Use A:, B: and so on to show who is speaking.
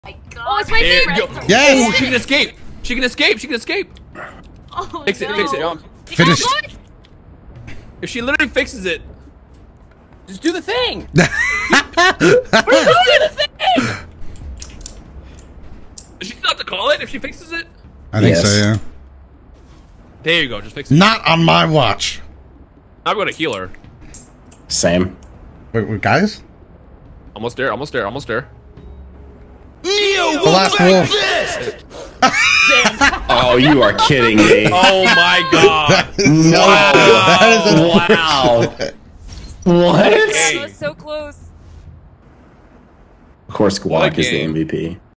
A: my god.
B: Oh, it's right
A: there.
B: there.
C: Yes.
D: Oh, she can escape. She can escape. She can escape.
A: Oh,
D: Fix it.
A: no.
D: Fix it.
C: Finished.
D: If she literally fixes it,
E: Just do the thing.
D: do the thing. Does she still have to call it if she fixes it?
C: I think so,
F: Yes.
C: yeah.
D: There you go. Just fix it.
C: Not on my watch.
D: I'm gonna heal her.
F: Same.
C: Wait, guys?
D: Almost there. Almost there. Almost there.
C: The last wolf.
F: Oh, you are kidding me.
D: Oh my god.
F: No.
C: That is
F: Wow. What?
D: Hey.
B: It was so close.
F: Of course,
D: What a
F: Guac is the
D: game.
F: MVP.